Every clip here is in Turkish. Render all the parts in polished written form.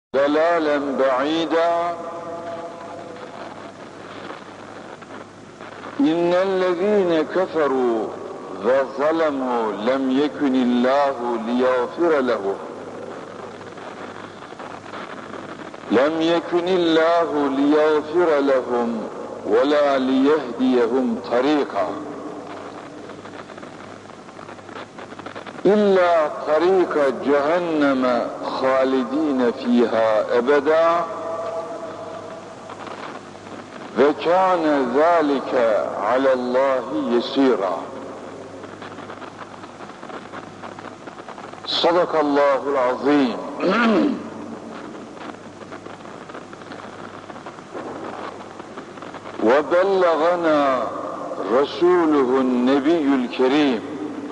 ضلالا بعيدا إن الذين كفروا وظلموا لم يكن الله ليغفر لهم ولا ليهديهم طريقا إلا طريق جهنم خالدين فيها أبدا وكان ذلك على الله يسيرا. صدق الله العظيم. وبلغنا رسوله النبي الكريم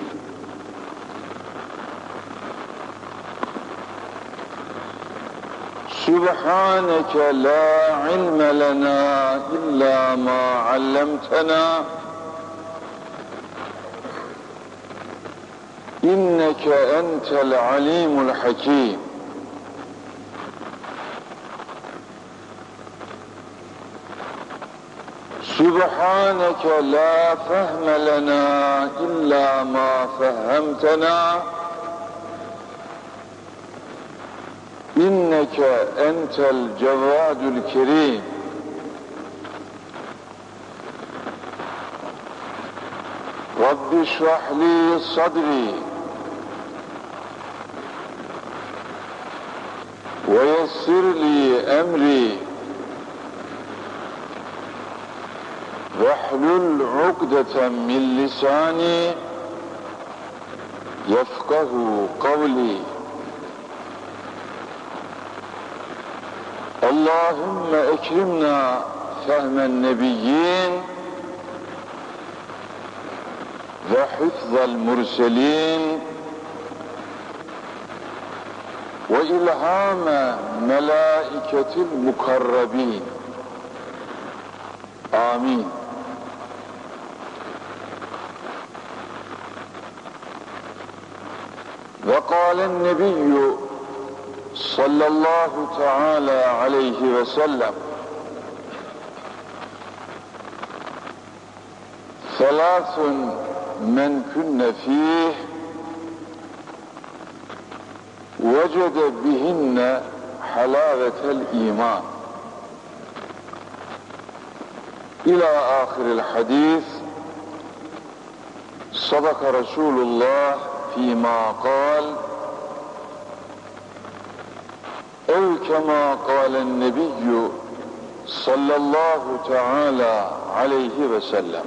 سبحانك لا علم لنا إلا ما علمتنا إنك أنت العليم الحكيم. سبحانك لا فهم لنا إلا ما فهمتنا إنك أنت الجواد الكريم. رب اشرح لي صدري ويسر لي أمري واحلل عقدة من لساني يفقه قولي. اللهم اكرمنا فهم النبيين وحفظ المرسلين وإلهام ملائكة المقربين. آمين. وقال النبي صلى الله تعالى عليه وسلم ثلاث من كن فيه وجد بهن حلاوة الإيمان إلى آخر الحديث. صدق رسول الله فيما قال أو كما قال النبي صلى الله تعالى عليه وسلم.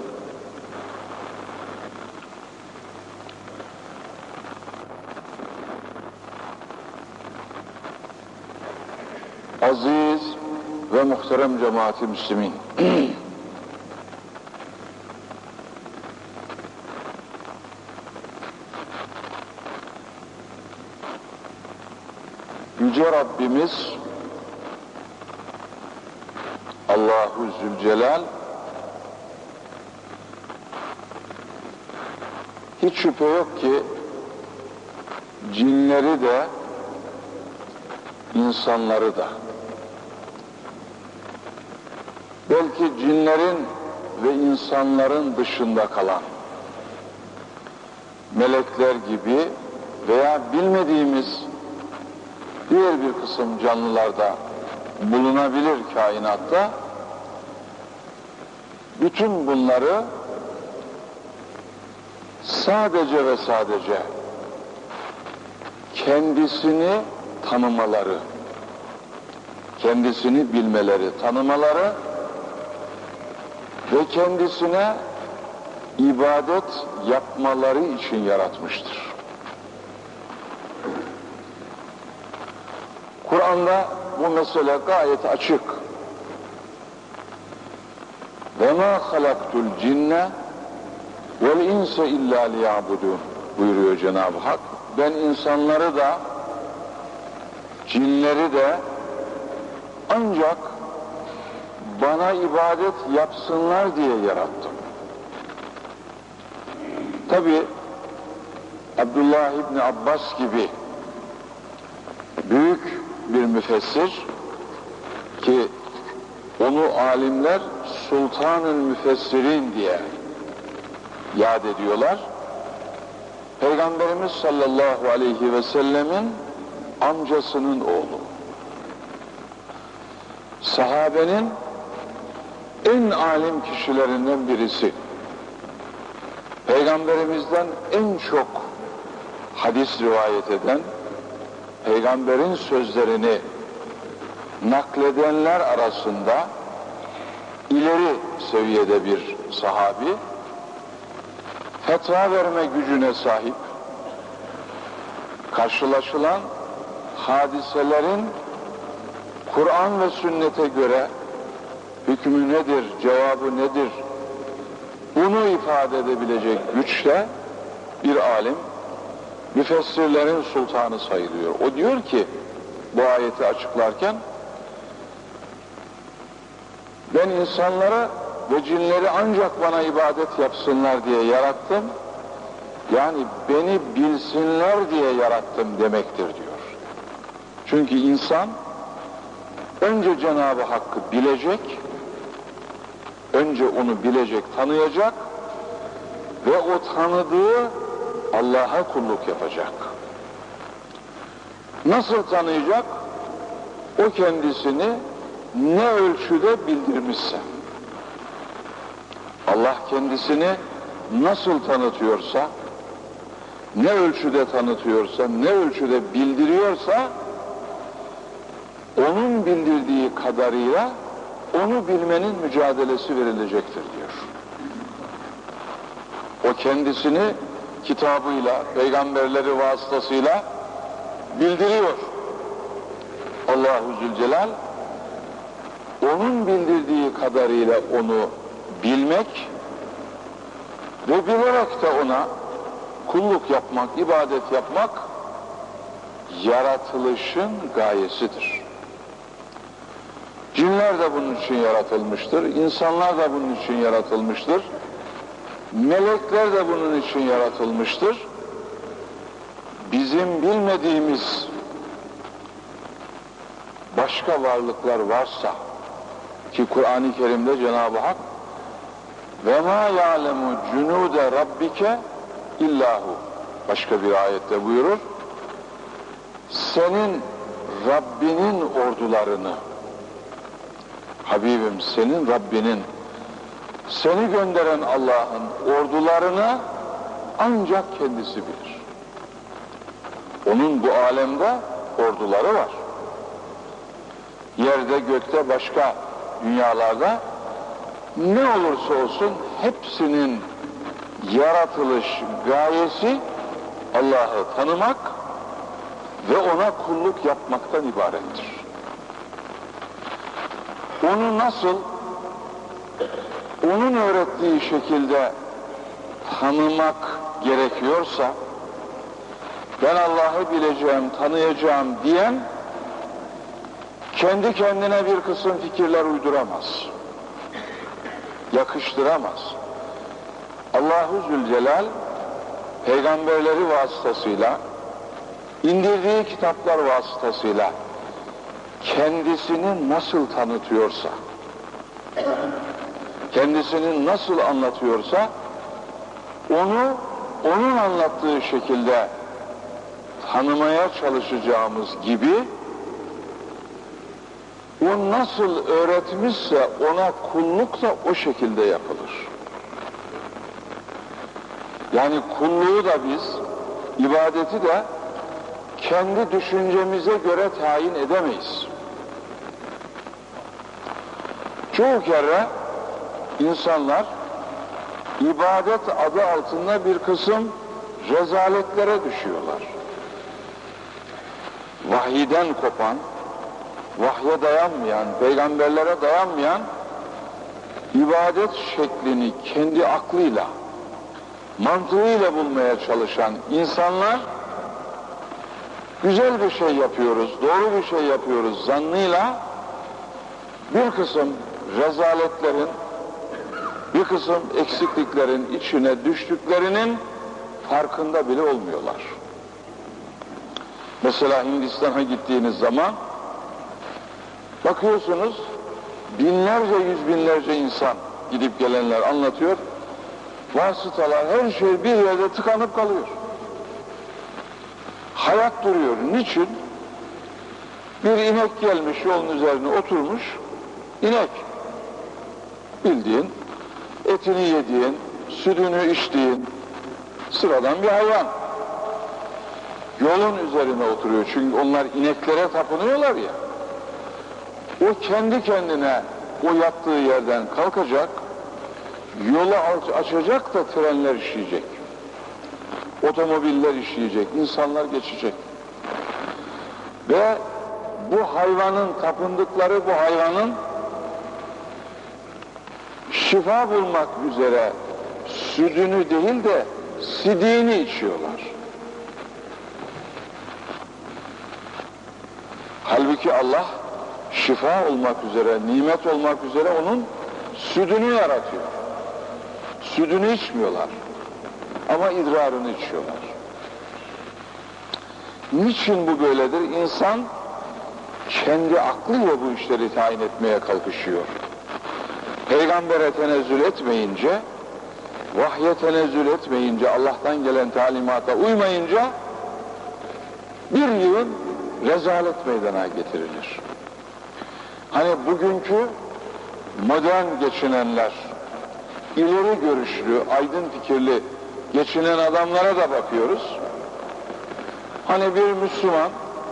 Aziz ve muhterem cemaat-i Müslümin, Yüce Rabbimiz Allahu Zülcelal hiç şüphe yok ki cinleri de insanları da, belki cinlerin ve insanların dışında kalan melekler gibi veya bilmediğimiz diğer bir kısım canlılarda bulunabilir kainatta, bütün bunları sadece ve sadece kendisini tanımaları, kendisini bilmeleri, tanımaları ve kendisine ibadet yapmaları için yaratmıştır. Kur'an'da bu mesele gayet açık. وَمَا خَلَقْتُ الْجِنَّ وَالْاِنْسَ اِلَّا لِيَعْبُدُونَ buyuruyor Cenab-ı Hak. Ben insanları da cinleri de ancak bana ibadet yapsınlar diye yarattım. Tabi Abdullah İbni Abbas gibi büyük bir müfessir ki onu alimler Sultan-ı Müfessirin diye yad ediyorlar. Peygamberimiz sallallahu aleyhi ve sellemin amcasının oğlu. Sahabenin en alim kişilerinden birisi. Peygamberimizden en çok hadis rivayet eden, peygamberin sözlerini nakledenler arasında ileri seviyede bir sahabi, fetva verme gücüne sahip, karşılaşılan hadiselerin Kur'an ve sünnete göre hükmü nedir, cevabı nedir, bunu ifade edebilecek güçte bir alim, müfessirlerin sultanı sayılıyor. O diyor ki, bu ayeti açıklarken, ben insanları ve cinleri ancak bana ibadet yapsınlar diye yarattım, yani beni bilsinler diye yarattım demektir diyor. Çünkü insan önce Cenab-ı Hakk'ı bilecek, önce onu bilecek, tanıyacak ve o tanıdığı Allah'a kulluk yapacak. Nasıl tanıyacak? O kendisini ne ölçüde bildirmişse. Allah kendisini nasıl tanıtıyorsa, ne ölçüde tanıtıyorsa, ne ölçüde bildiriyorsa, onun bildirdiği kadarıyla onu bilmenin mücadelesi verilecektir diyor. O kendisini kitabıyla, peygamberleri vasıtasıyla bildiriyor. Allahu Zülcelal onun bildirdiği kadarıyla onu bilmek ve bilerek de ona kulluk yapmak, ibadet yapmak yaratılışın gayesidir. Cinler de bunun için yaratılmıştır, insanlar da bunun için yaratılmıştır, melekler de bunun için yaratılmıştır. Bizim bilmediğimiz başka varlıklar varsa ki Kur'an-ı Kerim'de Cenab-ı Hak ve ma ya'lemu cunude rabbike illahu başka bir ayette buyurur. Senin Rabbinin ordularını, Habibim senin Rabbinin, seni gönderen Allah'ın ordularını ancak kendisi bilir. Onun bu alemde orduları var. Yerde, gökte, başka dünyalarda ne olursa olsun hepsinin yaratılış gayesi Allah'ı tanımak ve ona kulluk yapmaktan ibarettir. Onu nasıl, onun öğrettiği şekilde tanımak gerekiyorsa, ben Allah'ı bileceğim, tanıyacağım diyen, kendi kendine bir kısım fikirler uyduramaz, yakıştıramaz. Allahu Zülcelal, peygamberleri vasıtasıyla, indirdiği kitaplar vasıtasıyla, kendisini nasıl tanıtıyorsa, kendisini nasıl anlatıyorsa, onu onun anlattığı şekilde tanımaya çalışacağımız gibi, o nasıl öğretmişse ona kulluk da o şekilde yapılır. Yani kulluğu da biz, ibadeti de kendi düşüncemize göre tayin edemeyiz. Çoğu kere insanlar ibadet adı altında bir kısım rezaletlere düşüyorlar. Vahiyden kopan, vahye dayanmayan, peygamberlere dayanmayan ibadet şeklini kendi aklıyla, mantığıyla bulmaya çalışan insanlar güzel bir şey yapıyoruz, doğru bir şey yapıyoruz zannıyla bir kısım rezaletlerin, bir kısım eksikliklerin içine düştüklerinin farkında bile olmuyorlar. Mesela Hindistan'a gittiğiniz zaman Bakıyorsunuz binlerce, yüz binlerce insan gidip gelenler anlatıyor. Vasıtalar, her şey bir yerde tıkanıp kalıyor. Hayat duruyor. Niçin? Bir inek gelmiş, yolun üzerine oturmuş. İnek. Bildiğin, etini yediğin, sütünü içtiğin sıradan bir hayvan. Yolun üzerine oturuyor. Çünkü onlar ineklere tapınıyorlar ya. O kendi kendine o yattığı yerden kalkacak, yolu açacak da trenler işleyecek. Otomobiller işleyecek, insanlar geçecek. Ve bu hayvanın tapındıkları, bu hayvanın şifa bulmak üzere sütünü değil de sidiğini içiyorlar. Halbuki Allah şifa olmak üzere, nimet olmak üzere onun sütünü yaratıyor. Sütünü içmiyorlar. Ama idrarını içiyorlar. Niçin bu böyledir? İnsan kendi aklıyla bu işleri tayin etmeye kalkışıyor. Peygambere tenezzül etmeyince, vahye tenezzül etmeyince, Allah'tan gelen talimata uymayınca bir yığın rezalet meydana getirilir. Hani bugünkü modern geçinenler, ileri görüşlü, aydın fikirli geçinen adamlara da bakıyoruz. Hani bir Müslüman,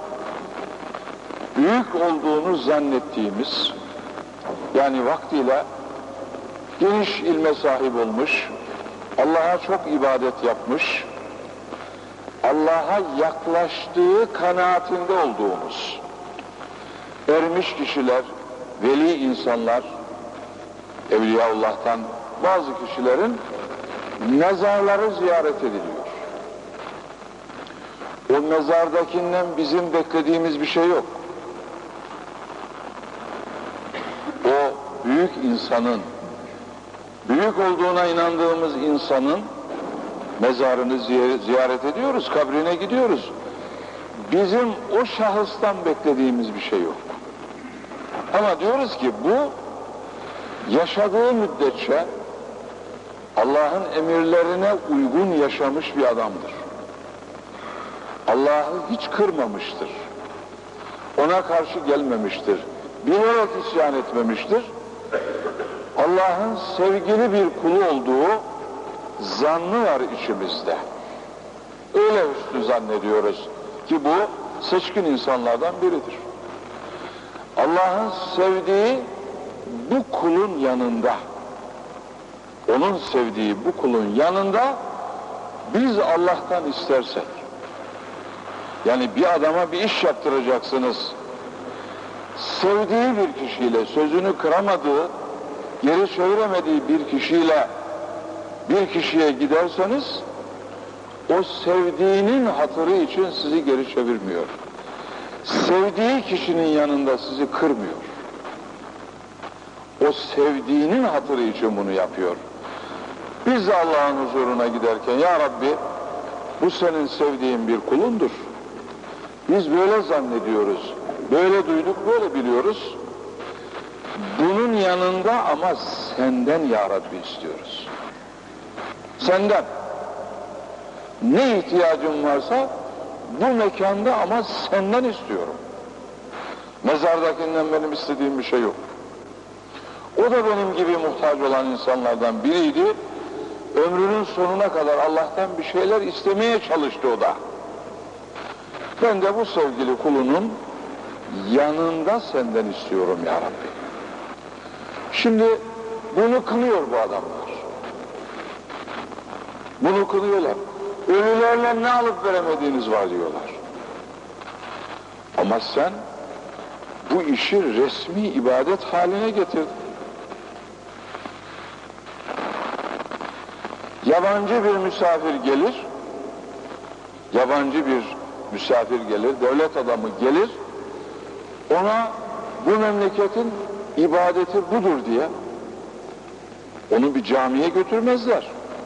büyük olduğunu zannettiğimiz, yani vaktiyle geniş ilme sahip olmuş, Allah'a çok ibadet yapmış, Allah'a yaklaştığı kanaatinde olduğumuz ermiş kişiler, veli insanlar, Evliyaullah'tan bazı kişilerin mezarları ziyaret ediliyor. O mezardakinden bizim beklediğimiz bir şey yok. O büyük insanın, büyük olduğuna inandığımız insanın mezarını ziyaret ediyoruz, kabrine gidiyoruz. Bizim o şahıstan beklediğimiz bir şey yok. Ama diyoruz ki bu yaşadığı müddetçe Allah'ın emirlerine uygun yaşamış bir adamdır. Allah'ı hiç kırmamıştır. Ona karşı gelmemiştir. Bilerek isyan etmemiştir. Allah'ın sevgili bir kulu olduğu zannı var içimizde. Öyle üstü zannediyoruz ki bu seçkin insanlardan biridir. Allah'ın sevdiği bu kulun yanında, onun sevdiği bu kulun yanında biz Allah'tan istersek, yani bir adama bir iş yaptıracaksınız, sevdiği bir kişiyle, sözünü kıramadığı, geri çeviremediği bir kişiyle bir kişiye giderseniz, o sevdiğinin hatırı için sizi geri çevirmiyor. Sevdiği kişinin yanında sizi kırmıyor. O sevdiğinin hatırı için bunu yapıyor. Biz de Allah'ın huzuruna giderken, ya Rabbi, bu senin sevdiğin bir kulundur. Biz böyle zannediyoruz, böyle duyduk, böyle biliyoruz. Bunun yanında ama senden ya Rabbi istiyoruz. Senden. Ne ihtiyacım varsa bu mekanda ama senden istiyorum. Mezardakinden benim istediğim bir şey yok. O da benim gibi muhtaç olan insanlardan biriydi. Ömrünün sonuna kadar Allah'tan bir şeyler istemeye çalıştı o da. Ben de bu sevgili kulunun yanında senden istiyorum ya Rabbi. Şimdi bunu kınıyor bu adamlar. Bunu kınıyorlar. Ölülerle ne alıp veremediğiniz var diyorlar. Ama sen bu işi resmi ibadet haline getirdin. Yabancı bir misafir gelir, devlet adamı gelir, ona bu memleketin ibadeti budur diye onu bir camiye götürmezler.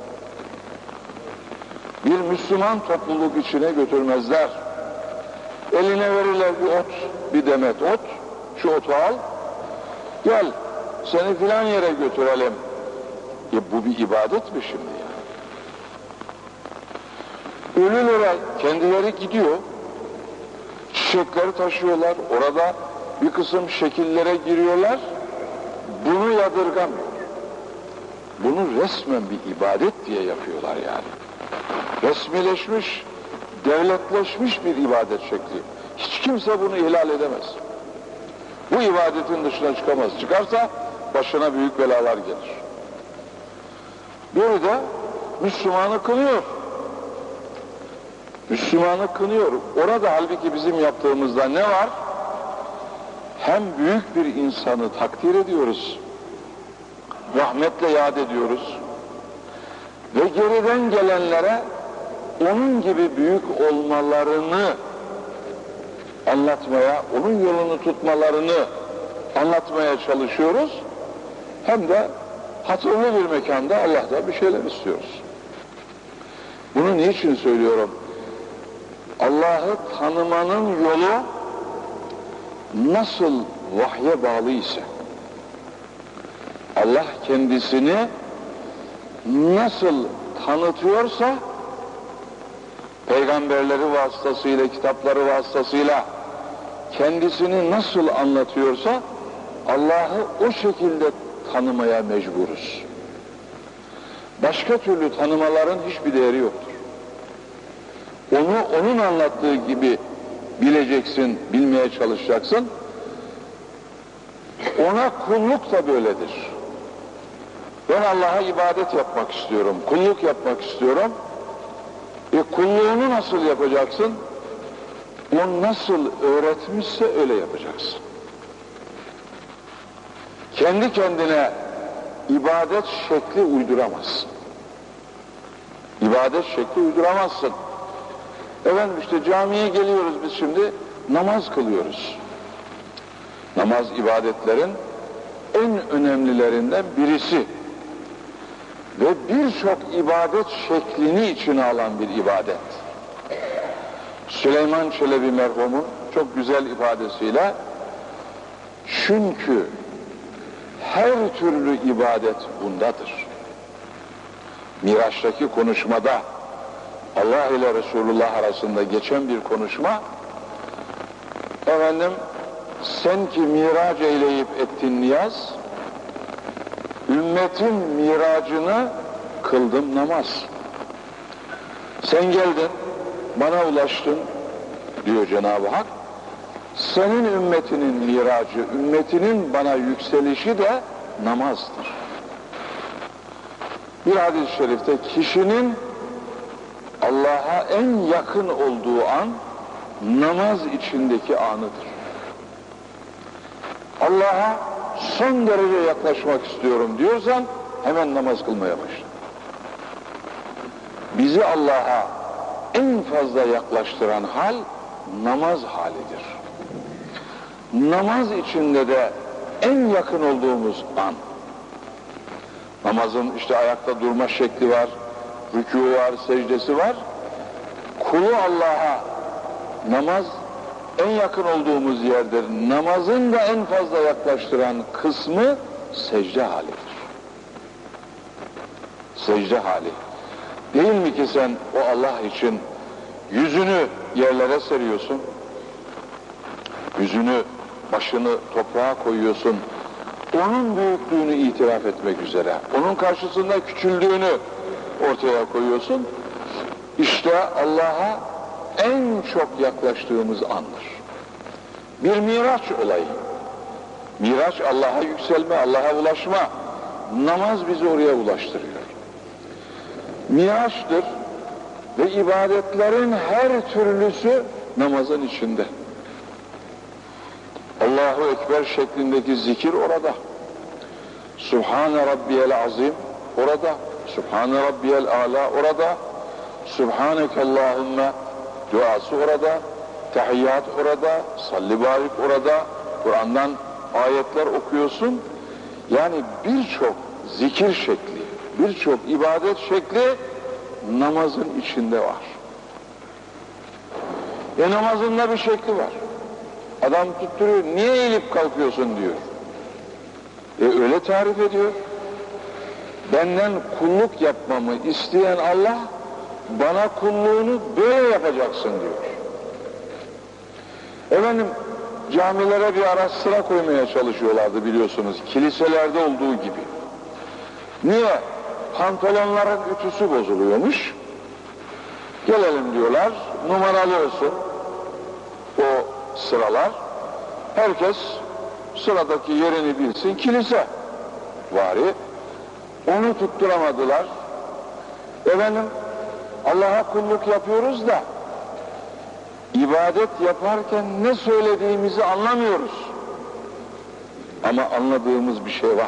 Bir Müslüman topluluk içine götürmezler. Eline verirler bir ot, bir demet ot, şu otu al, gel seni filan yere götürelim. Bu bir ibadet mi şimdi yani? Ölülere kendileri gidiyor, çiçekleri taşıyorlar, orada bir kısım şekillere giriyorlar, bunu yadırgamıyor. Bunu resmen bir ibadet diye yapıyorlar yani. Resmileşmiş, devletleşmiş bir ibadet şekli. Hiç kimse bunu ihlal edemez. Bu ibadetin dışına çıkamaz. Çıkarsa başına büyük belalar gelir. Biri de Müslümanı kınıyor. Müslümanı kınıyor. Orada halbuki bizim yaptığımızda ne var? Hem büyük bir insanı takdir ediyoruz, rahmetle yad ediyoruz ve geriden gelenlere onun gibi büyük olmalarını anlatmaya, onun yolunu tutmalarını anlatmaya çalışıyoruz. Hem de hatırlı bir mekanda Allah'tan bir şeyler istiyoruz. Bunu niçin söylüyorum? Allah'ı tanımanın yolu nasıl vahye bağlı ise, Allah kendisini nasıl tanıtıyorsa, peygamberleri vasıtasıyla, kitapları vasıtasıyla kendisini nasıl anlatıyorsa, Allah'ı o şekilde tanımaya mecburuz. Başka türlü tanımaların hiçbir değeri yoktur. Onu onun anlattığı gibi bileceksin, bilmeye çalışacaksın. Ona kulluk da böyledir. Ben Allah'a ibadet yapmak istiyorum, kulluk yapmak istiyorum. Kulluğunu nasıl yapacaksın? O nasıl öğretmişse öyle yapacaksın. Kendi kendine ibadet şekli uyduramazsın. İbadet şekli uyduramazsın. Efendim işte camiye geliyoruz biz şimdi, namaz kılıyoruz. Namaz ibadetlerin en önemlilerinden birisi. Ve birçok ibadet şeklini içine alan bir ibadet. Süleyman Çelebi merhumun çok güzel ifadesiyle, çünkü her türlü ibadet bundadır. Miraç'taki konuşmada Allah ile Resulullah arasında geçen bir konuşma, efendim sen ki miraç eyleyip ettin niyaz, ümmetin miracını kıldım namaz. Sen geldin, bana ulaştın diyor Cenab-ı Hak. Senin ümmetinin miracı, ümmetinin bana yükselişi de namazdır. Bir hadis-i şerifte kişinin Allah'a en yakın olduğu an namaz içindeki anıdır. Allah'a son derece yaklaşmak istiyorum diyorsan hemen namaz kılmaya başla. Bizi Allah'a en fazla yaklaştıran hal namaz halidir. Namaz içinde de en yakın olduğumuz an. Namazın işte ayakta durma şekli var, rükû var, secdesi var. Kulu Allah'a namaz en yakın olduğumuz yerdir. Namazın da en fazla yaklaştıran kısmı secde halidir. Secde hali. Değil mi ki sen o Allah için yüzünü yerlere seriyorsun, yüzünü, başını toprağa koyuyorsun, onun büyüklüğünü itiraf etmek üzere, onun karşısında küçüldüğünü ortaya koyuyorsun. İşte Allah'a en çok yaklaştığımız andır. Bir miraç olayı. Miraç Allah'a yükselme, Allah'a ulaşma. Namaz bizi oraya ulaştırıyor. Miraçtır ve ibadetlerin her türlüsü namazın içinde. Allahu Ekber şeklindeki zikir orada. Subhane Rabbiyel Azim orada. Subhane Rabbiyel Ala orada. Subhaneke Allahümme duası orada. Tehiyyat orada. Salli barik orada. Kur'an'dan ayetler okuyorsun. Yani birçok zikir şekli, birçok ibadet şekli namazın içinde var. Namazın da bir şekli var. Adam tutturuyor, niye eğilip kalkıyorsun diyor. Öyle tarif ediyor. Benden kulluk yapmamı isteyen Allah, bana kulluğunu böyle yapacaksın diyor. Efendim, camilere bir ara sıra koymaya çalışıyorlardı biliyorsunuz, kiliselerde olduğu gibi. Niye? Pantolonların ütüsü bozuluyormuş. Gelelim diyorlar, numaralı olsun o sıralar. Herkes sıradaki yerini bilsin, kilise vari. Onu tutturamadılar. Efendim, Allah'a kulluk yapıyoruz da ibadet yaparken ne söylediğimizi anlamıyoruz. Ama anladığımız bir şey var.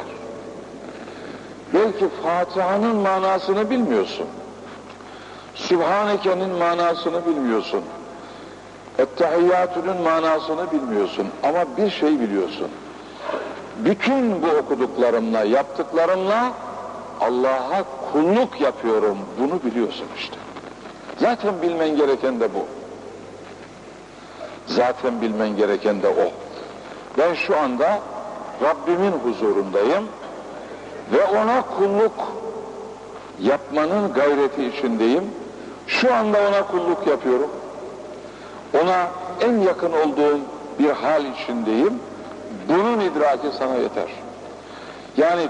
Belki Fatiha'nın manasını bilmiyorsun. Sübhaneke'nin manasını bilmiyorsun. Ettehiyyatü'nün manasını bilmiyorsun. Ama bir şey biliyorsun. Bütün bu okuduklarımla, yaptıklarımla Allah'a kulluk yapıyorum. Bunu biliyorsun işte. Zaten bilmen gereken de bu. Zaten bilmen gereken de o. Ben şu anda Rabbimin huzurundayım ve ona kulluk yapmanın gayreti içindeyim. Şu anda ona kulluk yapıyorum. Ona en yakın olduğum bir hal içindeyim. Bunun idraki sana yeter. Yani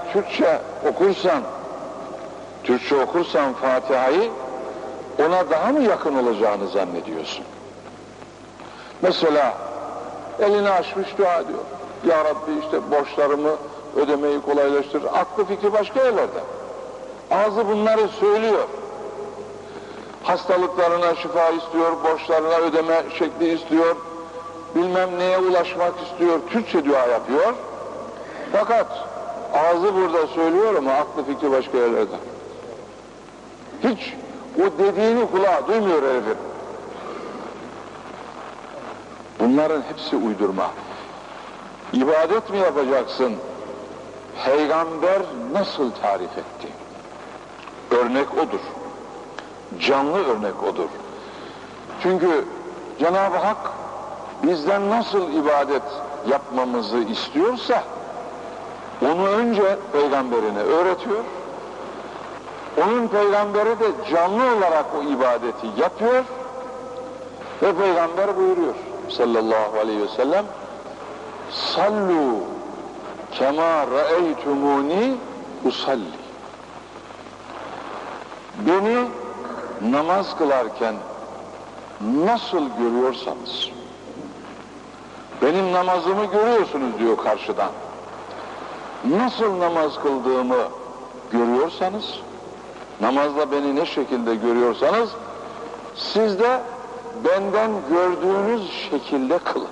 Türkçe okursan Fatiha'yı, ona daha mı yakın olacağını zannediyorsun? Mesela elini açmış dua ediyor. Ya Rabbi işte borçlarımı ödemeyi kolaylaştır. Aklı fikri başka yerlerde. Ağzı bunları söylüyor. Hastalıklarına şifa istiyor, borçlarına ödeme şekli istiyor, bilmem neye ulaşmak istiyor, Türkçe dua yapıyor. Fakat ağzı burada söylüyor ama aklı fikri başka yerlerde. Hiç o dediğini kulağı duymuyor herifin. Bunların hepsi uydurma. İbadet mi yapacaksın? Peygamber nasıl tarif etti? Örnek odur. Canlı örnek odur. Çünkü Cenab-ı Hak bizden nasıl ibadet yapmamızı istiyorsa onu önce peygamberine öğretiyor. Onun peygamberi de canlı olarak o ibadeti yapıyor ve peygamber buyuruyor sallallahu aleyhi ve sellem, sallu kema ra'eytumuni usalli. Beni namaz kılarken nasıl görüyorsanız, benim namazımı görüyorsunuz diyor karşıdan. Nasıl namaz kıldığımı görüyorsanız, namazda beni ne şekilde görüyorsanız, siz de benden gördüğünüz şekilde kılın.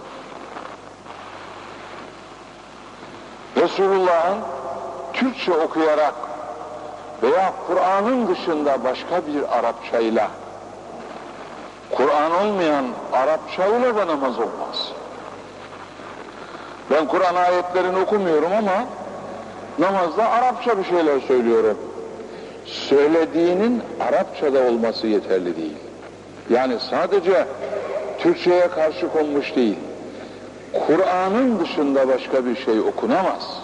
Resulullah'ın Türkçe okuyarak veya Kur'an'ın dışında başka bir Arapçayla, Kur'an olmayan Arapçayla da namaz olmaz. Ben Kur'an ayetlerini okumuyorum ama namazda Arapça bir şeyler söylüyorum. Söylediğinin Arapçada olması yeterli değil. Yani sadece Türkçe'ye karşı konmuş değil. Kur'an'ın dışında başka bir şey okunamaz.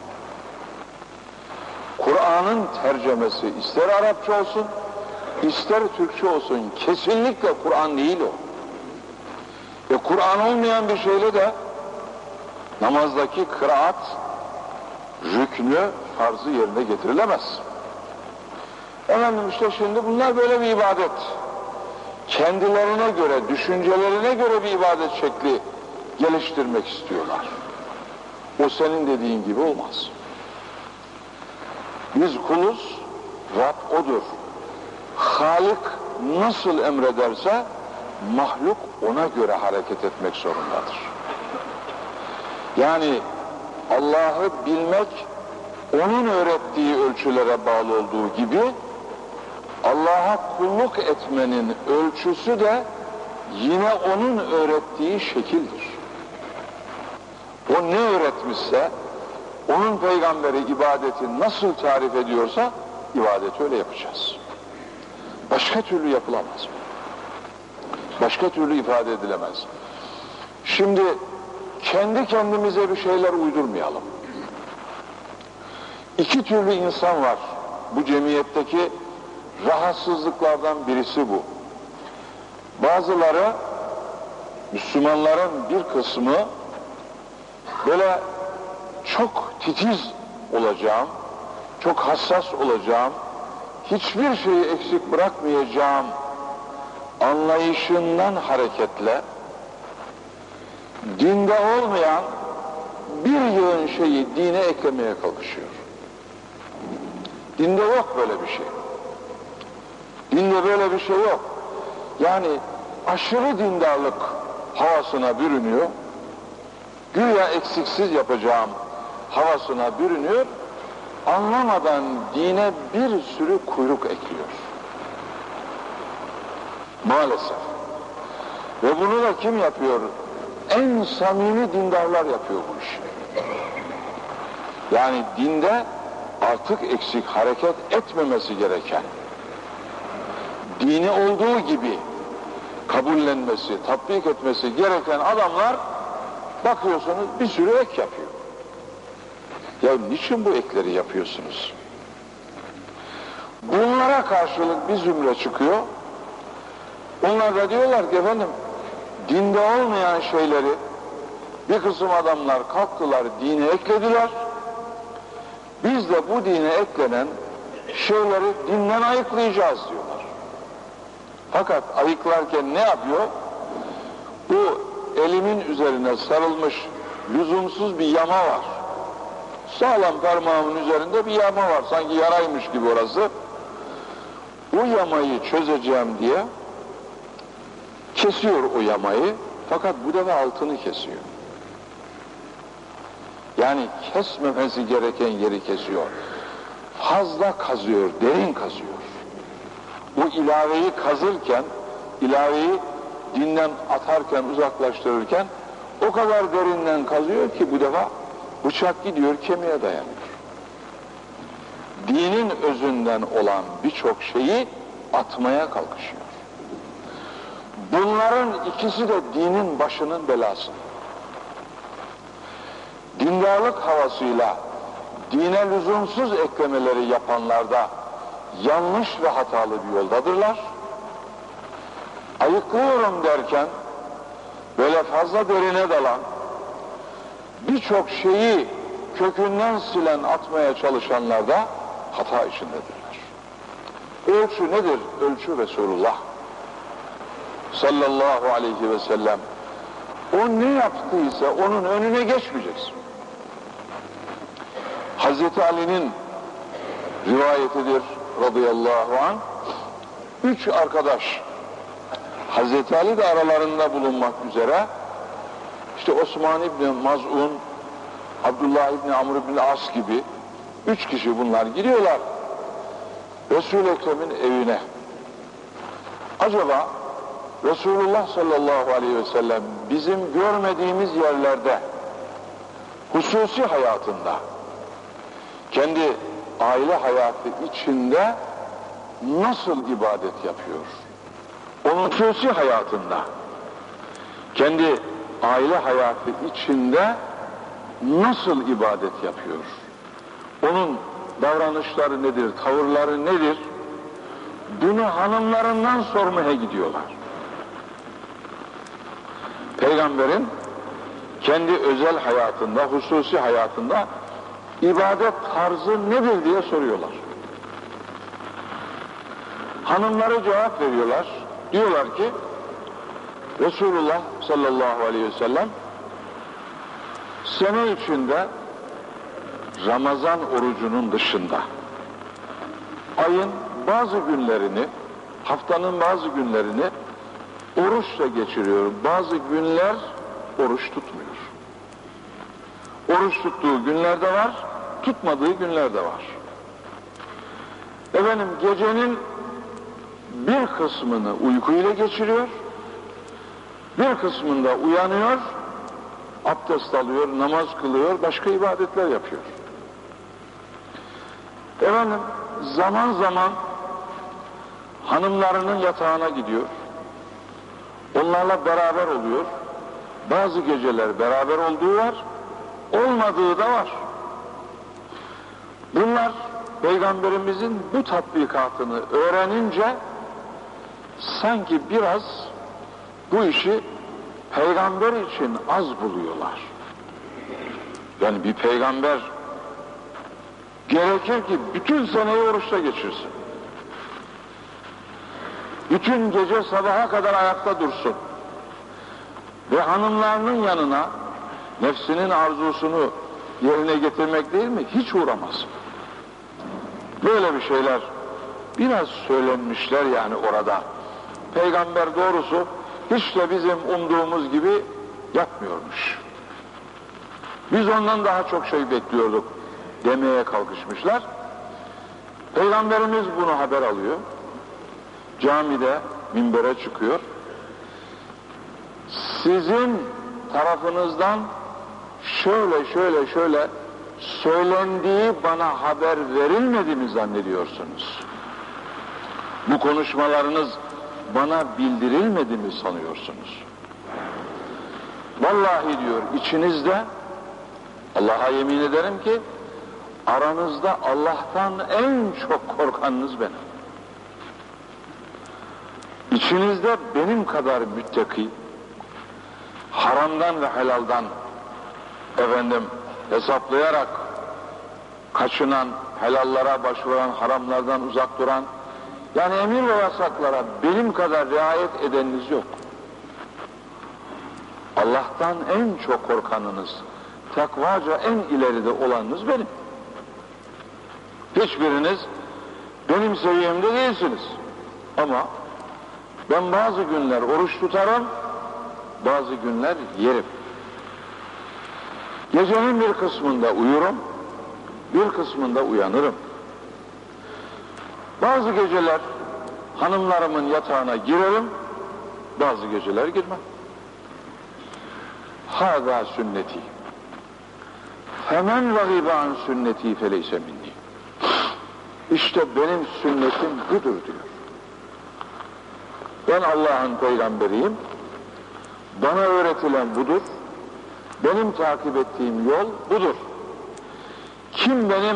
Kur'an'ın tercemesi ister Arapça olsun, ister Türkçe olsun, kesinlikle Kur'an değil o. Ve Kur'an olmayan bir şeyle de namazdaki kıraat, rüknü, farzı yerine getirilemez. Efendim işte şimdi bunlar böyle bir ibadet. Kendilerine göre, düşüncelerine göre bir ibadet şekli geliştirmek istiyorlar. O senin dediğin gibi olmaz. Biz kuluz, Rab odur. Halik nasıl emrederse mahluk ona göre hareket etmek zorundadır. Yani Allah'ı bilmek onun öğrettiği ölçülere bağlı olduğu gibi Allah'a kulluk etmenin ölçüsü de yine onun öğrettiği şekildir. O ne öğretmişse, onun peygamberi ibadeti nasıl tarif ediyorsa ibadeti öyle yapacağız. Başka türlü yapılamaz. Başka türlü ifade edilemez. Şimdi kendi kendimize bir şeyler uydurmayalım. İki türlü insan var. Bu cemiyetteki rahatsızlıklardan birisi bu. Bazıları, Müslümanların bir kısmı böyle çok titiz olacağım, çok hassas olacağım, hiçbir şeyi eksik bırakmayacağım anlayışından hareketle dinde olmayan bir yığın şeyi dine eklemeye kalkışıyor. Dinde yok böyle bir şey. Dinde böyle bir şey yok. Yani aşırı dindarlık havasına bürünüyor. Güya eksiksiz yapacağım havasına bürünüyor. Anlamadan dine bir sürü kuyruk ekliyor. Maalesef. Ve bunu da kim yapıyor? En samimi dindarlar yapıyor bu işi. Yani dinde artık eksik hareket etmemesi gereken, dini olduğu gibi kabullenmesi, tatbik etmesi gereken adamlar bakıyorsunuz bir sürü ek yapıyor. Ya niçin bu ekleri yapıyorsunuz? Bunlara karşılık bir zümre çıkıyor. Onlar da diyorlar ki efendim, dinde olmayan şeyleri bir kısım adamlar kalktılar, dine eklediler. Biz de bu dine eklenen şeyleri dinden ayıklayacağız diyorlar. Fakat ayıklarken ne yapıyor? Bu elimin üzerine sarılmış lüzumsuz bir yama var. Sağlam parmağımın üzerinde bir yama var. Sanki yaraymış gibi orası. O yamayı çözeceğim diye kesiyor o yamayı. Fakat bu defa altını kesiyor. Yani kesmemesi gereken yeri kesiyor. Fazla kazıyor, derin kazıyor. Bu ilaveyi kazırken, ilaveyi dinden atarken, uzaklaştırırken o kadar derinden kazıyor ki bu defa bıçak gidiyor, kemiğe dayanıyor. Dinin özünden olan birçok şeyi atmaya kalkışıyor. Bunların ikisi de dinin başının belası. Dindarlık havasıyla dine lüzumsuz eklemeleri yapanlar da yanlış ve hatalı bir yoldadırlar. Ayıklıyorum derken böyle fazla derine dalan, birçok şeyi kökünden silen, atmaya çalışanlar da hata içindedirler. Ölçü nedir? Ölçü Resulullah sallallahu aleyhi ve sellem. O ne yaptıysa onun önüne geçmeyeceksin. Hazreti Ali'nin rivayetidir radıyallahu anh. 3 arkadaş, Hazreti Ali de aralarında bulunmak üzere, işte Osman İbni Maz'un, Abdullah İbni Amr İbni As gibi 3 kişi bunlar gidiyorlar Resul-i Ekrem'in evine. Acaba Resulullah sallallahu aleyhi ve sellem bizim görmediğimiz yerlerde, hususi hayatında, kendi aile hayatı içinde nasıl ibadet yapıyor? Onun hususi hayatında, kendi aile hayatı içinde nasıl ibadet yapıyor? Onun davranışları nedir, tavırları nedir? Bunu hanımlarından sormaya gidiyorlar. Peygamberin kendi özel hayatında, hususi hayatında ibadet tarzı nedir diye soruyorlar. Hanımları cevap veriyorlar. Diyorlar ki Resulullah sallallahu aleyhi ve sellem sene içinde Ramazan orucunun dışında ayın bazı günlerini, haftanın bazı günlerini oruçla geçiriyor. Bazı günler oruç tutmuyor. Oruç tuttuğu günlerde var, tutmadığı günlerde var. Efendim gecenin bir kısmını uykuyla geçiriyor, bir kısmında uyanıyor, abdest alıyor, namaz kılıyor, başka ibadetler yapıyor. Efendim zaman zaman hanımlarının yatağına gidiyor, onlarla beraber oluyor, bazı geceler beraber olduğu var, olmadığı da var. Bunlar Peygamberimizin bu tatbikatını öğrenince sanki biraz bu işi peygamber için az buluyorlar. Yani bir peygamber gerekir ki bütün seneyi oruçta geçirsin. Bütün gece sabaha kadar ayakta dursun. Ve hanımlarının yanına nefsinin arzusunu yerine getirmek değil mi? Hiç uğramaz. Böyle bir şeyler biraz söylenmişler yani orada. Peygamber doğrusu hiç de bizim umduğumuz gibi yapmıyormuş. Biz ondan daha çok şey bekliyorduk demeye kalkışmışlar. Peygamberimiz bunu haber alıyor. Camide minbere çıkıyor. Sizin tarafınızdan şöyle söylendiği bana haber verilmedi mi zannediyorsunuz? Bu konuşmalarınız bana bildirilmedi mi sanıyorsunuz? Vallahi diyor içinizde, Allah'a yemin ederim ki aranızda Allah'tan en çok korkanınız benim. İçinizde benim kadar müttaki, haramdan ve helaldan hesaplayarak kaçınan, helallara başvuran, haramlardan uzak duran, yani emir ve yasaklara benim kadar riayet edeniniz yok. Allah'tan en çok korkanınız, takvaca en ileride olanınız benim. Hiçbiriniz benim seviyemde değilsiniz. Ama ben bazı günler oruç tutarım, bazı günler yerim. Gecenin bir kısmında uyurum, bir kısmında uyanırım. Bazı geceler hanımlarımın yatağına girerim, bazı geceler girmem. Hâzâ sünneti. Femen ragîbe an sünneti feleyse minni. İşte benim sünnetim budur diyor. Ben Allah'ın peygamberiyim. Bana öğretilen budur. Benim takip ettiğim yol budur. Kim benim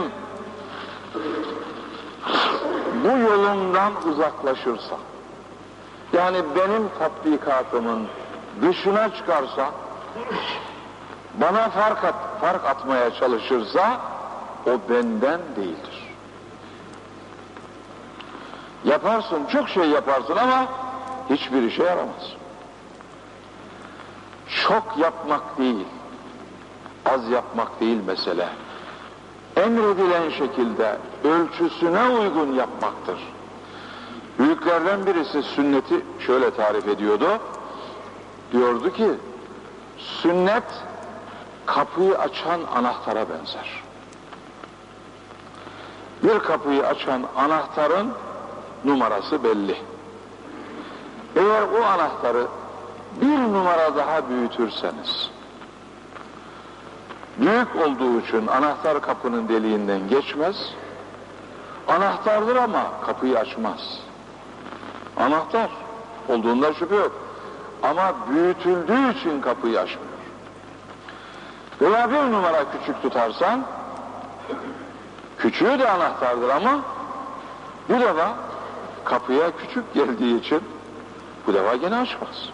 bu yolumdan uzaklaşırsa, yani benim tatbikatımın dışına çıkarsa, bana fark atmaya çalışırsa, o benden değildir. Yaparsın, çok şey yaparsın ama hiçbir işe yaramaz. Çok yapmak değil, az yapmak değil mesele. Emredilen şekilde ölçüsüne uygun yapmaktır. Büyüklerden birisi sünneti şöyle tarif ediyordu. Diyordu ki, sünnet kapıyı açan anahtara benzer. Bir kapıyı açan anahtarın numarası belli. Eğer o anahtarı bir numara daha büyütürseniz, büyük olduğu için anahtar kapının deliğinden geçmez, anahtardır ama kapıyı açmaz. Anahtar olduğunda şüphe yok. Ama büyütüldüğü için kapıyı açmıyor. Veya bir numara küçük tutarsan, küçüğü de anahtardır ama bu defa kapıya küçük geldiği için bu defa gene açmaz.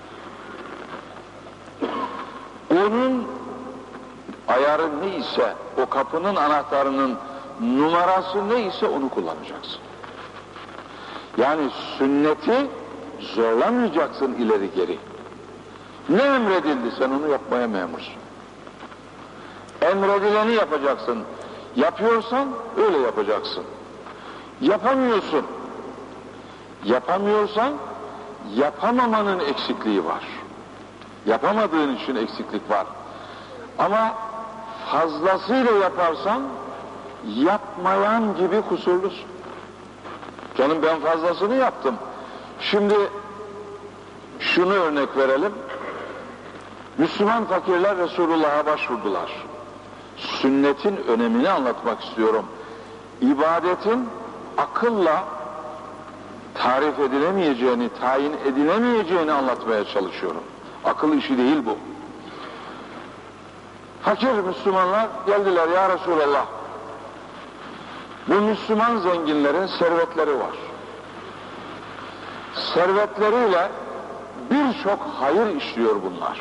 Onun ayarı neyse, o kapının anahtarının numarası neyse onu kullanacaksın. Yani sünneti zorlamayacaksın ileri geri. Ne emredildi sen onu yapmaya memursun. Emredileni yapacaksın. Yapıyorsan öyle yapacaksın. Yapamıyorsun. Yapamıyorsan yapamamanın eksikliği var. Yapamadığın için eksiklik var. Ama fazlasıyla yaparsan yapmayan gibi kusurlusun. Canım ben fazlasını yaptım. Şimdi şunu örnek verelim. Müslüman fakirler Resulullah'a başvurdular. Sünnetin önemini anlatmak istiyorum. İbadetin akılla tarif edilemeyeceğini, tayin edilemeyeceğini anlatmaya çalışıyorum. Akıl işi değil bu. Fakir Müslümanlar geldiler, ya Resulallah. Bu Müslüman zenginlerin servetleri var. Servetleriyle birçok hayır işliyor bunlar.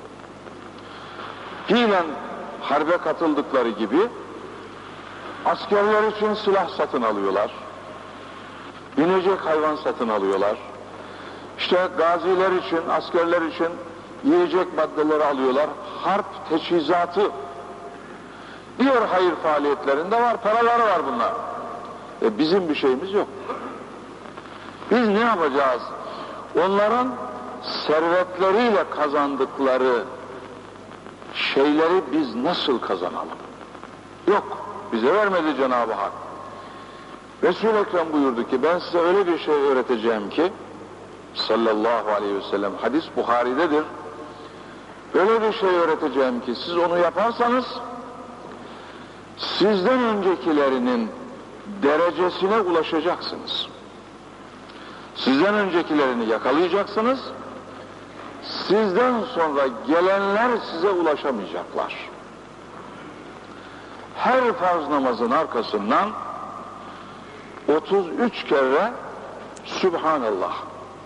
Fiilen harbe katıldıkları gibi askerler için silah satın alıyorlar. Binecek hayvan satın alıyorlar. İşte gaziler için, askerler için yiyecek maddeleri alıyorlar. Harp teçhizatı, diğer hayır faaliyetlerinde var, paraları var bunlar. Bizim bir şeyimiz yok. Biz ne yapacağız? Onların servetleriyle kazandıkları şeyleri biz nasıl kazanalım? Yok, bize vermedi Cenab-ı Hak. Resul-i Ekrem buyurdu ki, ben size öyle bir şey öğreteceğim ki, sallallahu aleyhi ve sellem, hadis Buhari'dedir. Öyle bir şey öğreteceğim ki siz onu yaparsanız sizden öncekilerinin derecesine ulaşacaksınız. Sizden öncekilerini yakalayacaksınız. Sizden sonra gelenler size ulaşamayacaklar. Her farz namazın arkasından 33 kere Sübhanallah,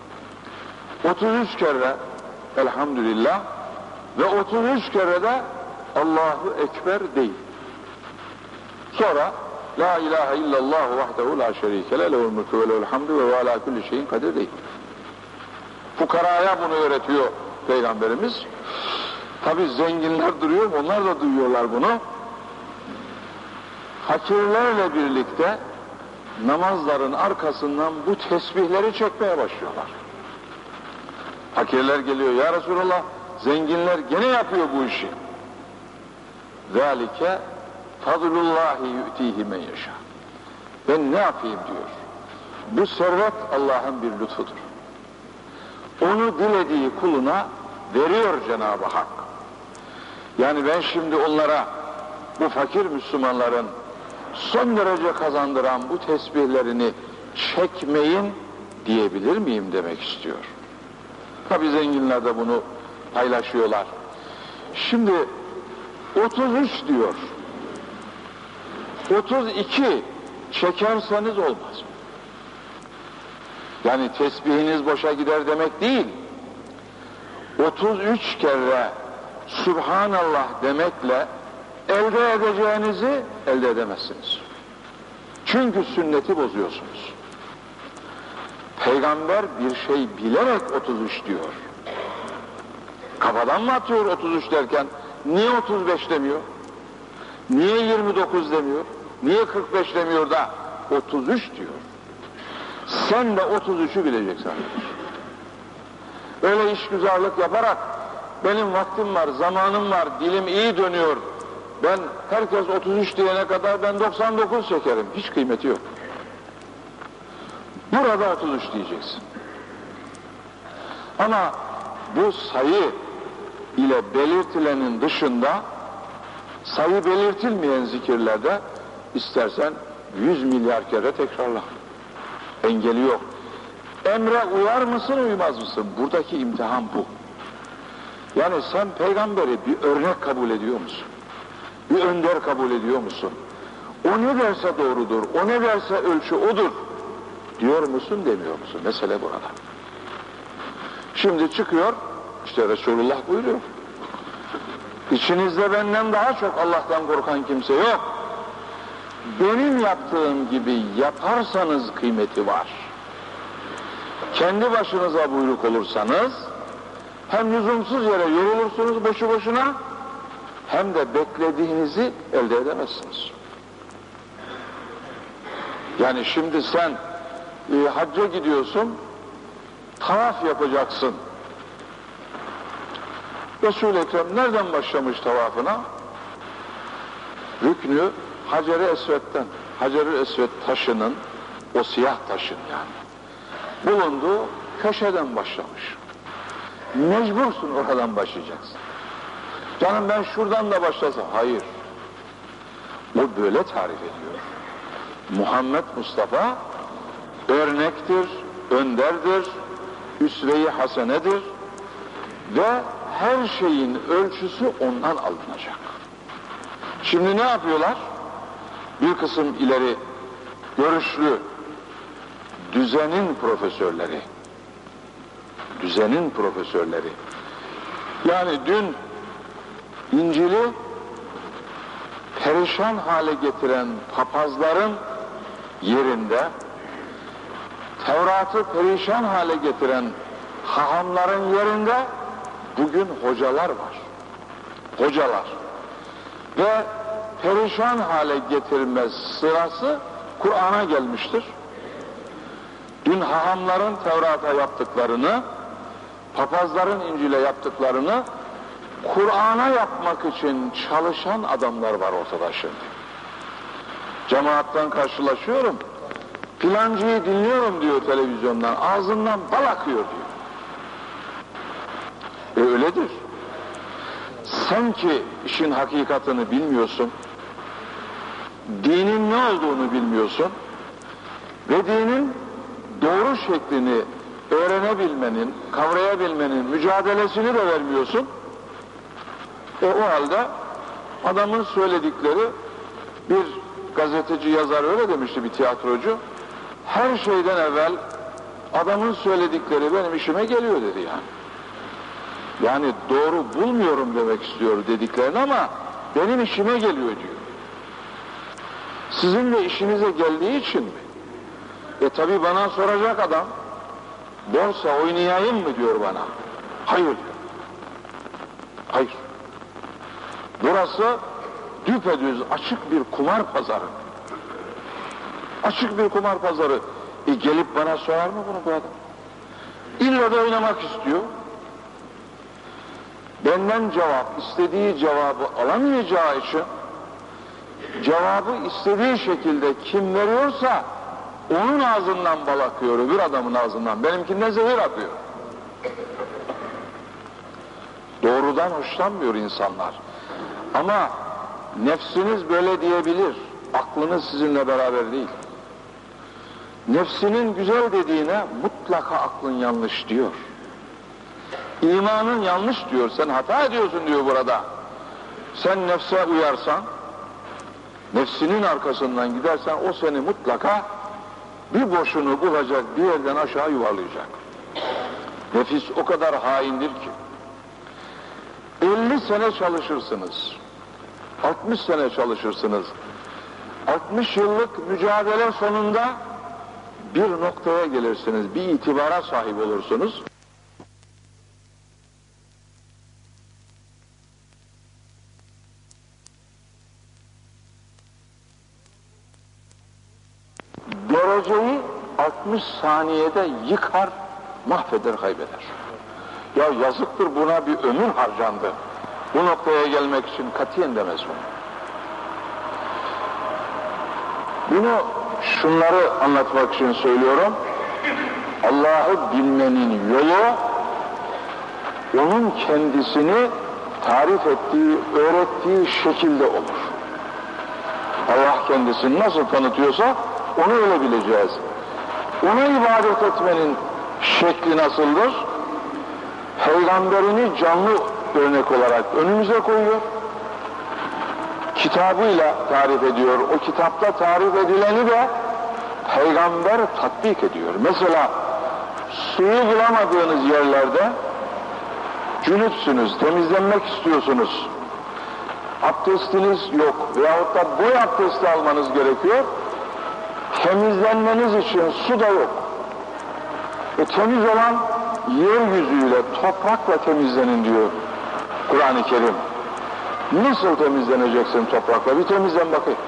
33 kere Elhamdülillah ve 33 kere de Allahu Ekber değil. Sonra La ilahe illallah vahdehu la şerike le lehul mulku ve lehul hamdu ve ala kulli şeyin kadir değil. Fukaraya bunu öğretiyor Peygamberimiz. Tabi zenginler duruyor, onlar da duyuyorlar bunu. Fakirlerle birlikte namazların arkasından bu tesbihleri çekmeye başlıyorlar. Fakirler geliyor, ya Resulallah, zenginler gene yapıyor bu işi. ذَٰلِكَ فَضْلُ yu'tihi men yaşa. Ben ne yapayım diyor. Bu servet Allah'ın bir lütfudur. Onu dilediği kuluna veriyor Cenab-ı Hak. Yani ben şimdi onlara, bu fakir Müslümanların son derece kazandıran bu tesbihlerini çekmeyin diyebilir miyim demek istiyor. Tabi zenginler de bunu paylaşıyorlar. Şimdi 33 diyor. 32 çekerseniz olmaz. Yani tesbihiniz boşa gider demek değil. 33 kere Subhanallah demekle elde edeceğinizi elde edemezsiniz. Çünkü sünneti bozuyorsunuz. Peygamber bir şey bilerek 33 diyor. Kafadan mı atıyor 33 derken? Niye 35 demiyor? Niye 29 demiyor? Niye 45 demiyor da 33 diyor? Sen de 33'ü bileceksin. Öyle işgüzarlık yaparak benim vaktim var, zamanım var, dilim iyi dönüyor, ben herkes 33 diyene kadar ben 99 çekerim. Hiç kıymeti yok. Burada 33 diyeceksin. Ama bu sayı ile belirtilenin dışında sayı belirtilmeyen zikirlerde istersen 100 milyar kere tekrarla. Engeli yok. Emre uyar mısın, uymaz mısın? Buradaki imtihan bu. Yani sen peygamberi bir örnek kabul ediyor musun? Bir önder kabul ediyor musun? O ne derse doğrudur, o ne derse ölçü odur diyor musun, demiyor musun? Mesele burada. Şimdi çıkıyor, işte Resulullah buyuruyor. İçinizde benden daha çok Allah'tan korkan kimse yok. Benim yaptığım gibi yaparsanız kıymeti var. Kendi başınıza buyruk olursanız hem lüzumsuz yere yorulursunuz boşu boşuna, hem de beklediğinizi elde edemezsiniz. Yani şimdi sen hacca gidiyorsun, tavaf yapacaksın. Resul-i Ekrem nereden başlamış tavafına? Rüknü Hacer-i Esved'den, Hacer-i Esved taşının, o siyah taşın yani, bulunduğu köşeden başlamış. Mecbursun oradan başlayacaksın. Canım ben şuradan da başlasam. Hayır. O böyle tarif ediyor. Muhammed Mustafa örnektir, önderdir, üsve-i hasenedir ve her şeyin ölçüsü ondan alınacak. Şimdi ne yapıyorlar? Bir kısım ileri görüşlü düzenin profesörleri. Yani dün İncil'i perişan hale getiren papazların yerinde, Tevrat'ı perişan hale getiren hahamların yerinde bugün hocalar var. Hocalar. Ve perişan hale getirme sırası Kur'an'a gelmiştir. Dün hahamların Tevrat'a yaptıklarını, papazların İncil'e yaptıklarını Kur'an'a yapmak için çalışan adamlar var ortada şimdi. Cemaattan karşılaşıyorum, filancıyı dinliyorum diyor televizyondan, ağzından bal akıyor diyor. Öyledir. Sen ki işin hakikatini bilmiyorsun, dinin ne olduğunu bilmiyorsun ve dinin doğru şeklini öğrenebilmenin, kavrayabilmenin mücadelesini de vermiyorsun. O halde adamın söyledikleri, bir gazeteci yazar öyle demişti, bir tiyatrocu, her şeyden evvel adamın söyledikleri benim işime geliyor dedi yani. Yani doğru bulmuyorum demek istiyor dediklerini ama benim işime geliyor diyor. Sizin de işinize geldiği için mi? Tabi bana soracak adam, borsa oynayayım mı diyor bana. Hayır diyor. Hayır. Burası düpedüz açık bir kumar pazarı. Açık bir kumar pazarı. Gelip bana sorar mı bunu bu adam? İlla da oynamak istiyor. Benden istediği cevabı alamayacağı için cevabı istediği şekilde kim veriyorsa onun ağzından bal akıyor, öbür adamın ağzından. Benimkinden zehir akıyor. Doğrudan hoşlanmıyor insanlar. Ama nefsiniz böyle diyebilir. Aklınız sizinle beraber değil. Nefsinin güzel dediğine mutlaka aklın yanlış diyor. İmanın yanlış diyor. Sen hata ediyorsun diyor burada. Sen nefse uyarsan, nefsinin arkasından gidersen o seni mutlaka bir boşunu bulacak, bir yerden aşağı yuvarlayacak. Nefis o kadar haindir ki 50 sene çalışırsınız, 60 sene çalışırsınız, 60 yıllık mücadele sonunda bir noktaya gelirsiniz, bir itibara sahip olursunuz. Dereceyi 60 saniyede yıkar, mahveder, kaybeder. Ya yazıktır, buna bir ömür harcandı. Bu noktaya gelmek için katiyen demez bunu. Bunu, şunları anlatmak için söylüyorum. Allah'ı bilmenin yolu, onun kendisini tarif ettiği, öğrettiği şekilde olur. Allah kendisini nasıl tanıtıyorsa onu öyle bileceğiz. Ona ibadet etmenin şekli nasıldır? Peygamberini canlı örnek olarak önümüze koyuyor. Kitabıyla tarif ediyor. O kitapta tarif edileni de peygamber tatbik ediyor. Mesela suyu bulamadığınız yerlerde cünüpsünüz, temizlenmek istiyorsunuz. Abdestiniz yok veyahut da boy abdesti almanız gerekiyor. Temizlenmeniz için su da yok. Temiz olan yeryüzüyle, toprakla temizlenin diyor Kur'an-ı Kerim. Nasıl temizleneceksin toprakla? Bir temizlen bakayım.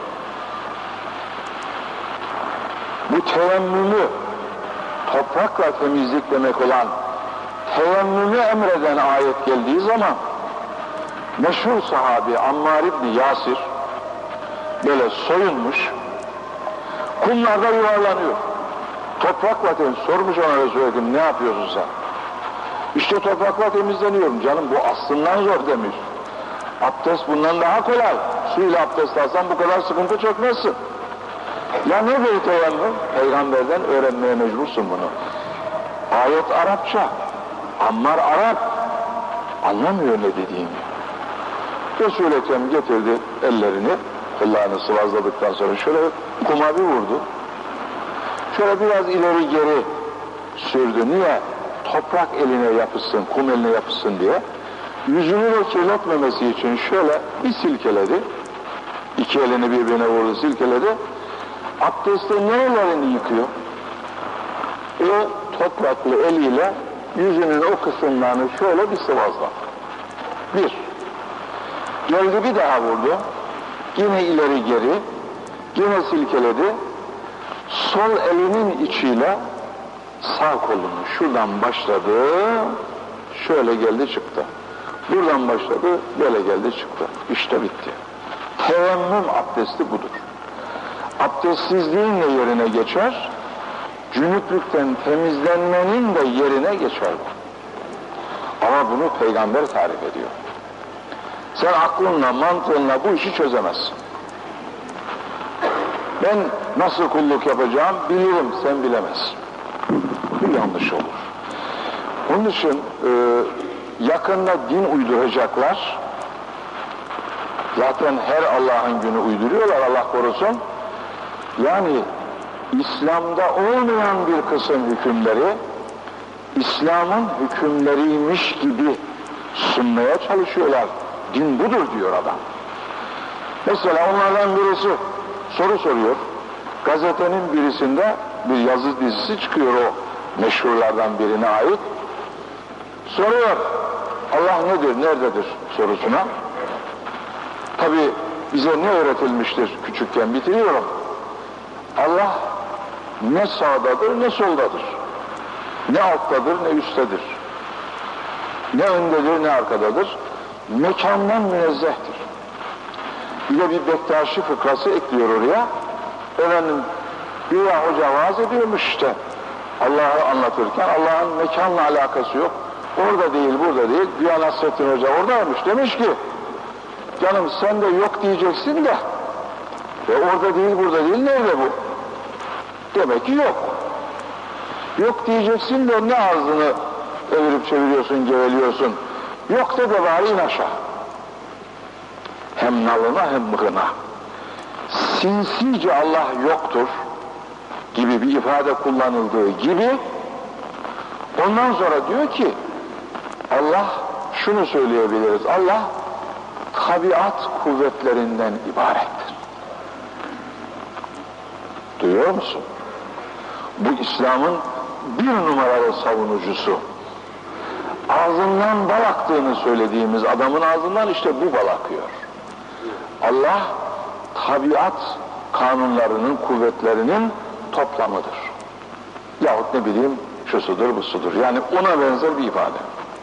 Bu teyemmümü, toprakla temizlik demek olan teyemmümü emreden ayet geldiği zaman meşhur sahabi Ammar İbni Yasir böyle soyunmuş, kumlarda yuvarlanıyor. Toprakla sormuş ona Resulü, ne yapıyorsun sen? İşte toprakla temizleniyorum canım, bu aslından zor demiş. Abdest bundan daha kolay. Suyla abdest alsan bu kadar sıkıntı çekmezsin. Ya ne bir teyemmüm? Peygamberden öğrenmeye mecbursun bunu. Ayet Arapça. Ammar Arap. Anlamıyor ne dediğini. Resul-i Ekrem getirdi ellerini, kollarını sıvazladıktan sonra şöyle kuma bir vurdu. Şöyle biraz ileri geri sürdü. Niye? Toprak eline yapışsın, kum eline yapışsın diye. Yüzünü de kirletmemesi için şöyle bir silkeledi. İki elini birbirine vurdu, silkeledi. Abdestte nerelerini yıkıyor? O topraklı eliyle yüzünün o kısımlarını şöyle bir sıvazladı. Bir. Geldi bir daha vurdu. Yine ileri geri. Yine silkeledi. Sol elinin içiyle sağ kolunu şuradan başladı. Şöyle geldi çıktı. Buradan başladı. Böyle geldi çıktı. İşte bitti. Teyemmüm abdesti budur. Abdestsizliğin de yerine geçer. Cünüplükten temizlenmenin de yerine geçer bu. Ama bunu Peygamber tarif ediyor. Sen aklınla, mantığınla bu işi çözemezsin. Ben nasıl kulluk yapacağım bilirim, sen bilemezsin. Bu yanlış olur. Onun için yakında din uyduracaklar. Zaten her Allah'ın günü uyduruyorlar, Allah korusun. Yani İslam'da olmayan bir kısım hükümleri İslam'ın hükümleriymiş gibi sunmaya çalışıyorlar. Din budur diyor adam. Mesela onlardan birisi soru soruyor. Gazetenin birisinde bir yazı dizisi çıkıyor, o meşhurlardan birine ait. Soruyor, Allah nedir, nerededir sorusuna. Tabi bize ne öğretilmiştir küçükken, bitiriyorum. Allah ne sağdadır ne soldadır. Ne alttadır ne üsttedir. Ne öndedir ne arkadadır. Mekandan münezzehtir. Bir de bir Bektaşi fıkrası ekliyor oraya. Efendim, Güya Hoca vaaz ediyormuş işte. Allah'ı anlatırken Allah'ın mekanla alakası yok. Orada değil, burada değil. Güya Nasrettin Hoca oradaymış. Demiş ki, canım sen de yok diyeceksin de orada değil, burada değil, nerede bu? Demek ki yok. Yok diyeceksin de ne ağzını evirip çeviriyorsun, geveliyorsun. Yok de bari in aşağı. Hem nalına hem mıhına. Sinsice Allah yoktur gibi bir ifade kullanıldığı gibi ondan sonra diyor ki Allah, şunu söyleyebiliriz, Allah tabiat kuvvetlerinden ibarettir. Duyuyor musun? Bu İslam'ın bir numaralı savunucusu. Ağzından bal aktığını söylediğimiz adamın ağzından işte bu bal akıyor. Allah tabiat kanunlarının, kuvvetlerinin toplamıdır. Yahut ne bileyim şusudur, busudur. Yani ona benzer bir ifade.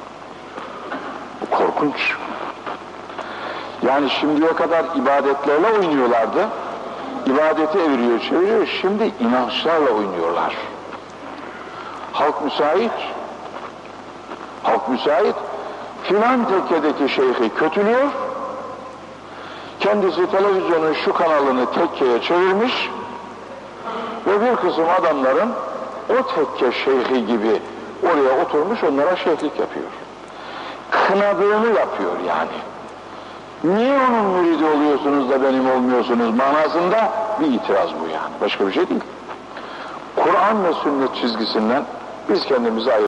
Bu korkunç. Yani şimdiye kadar ibadetlerle oynuyorlardı. İbadeti eviriyor, çeviriyor. Şimdi inançlarla oynuyorlar. Halk müsait. Halk müsait. Filan tekkedeki şeyhi kötülüyor. Kendisi televizyonun şu kanalını tekkeye çevirmiş ve bir kısım adamların o tekke şeyhi gibi oraya oturmuş onlara şeyhlik yapıyor. Kınadığını yapıyor yani. Niye onun müridi oluyorsunuz da benim olmuyorsunuz manasında bir itiraz bu yani. Başka bir şey değil. Kur'an ve sünnet çizgisinden biz kendimizi ayırıyoruz.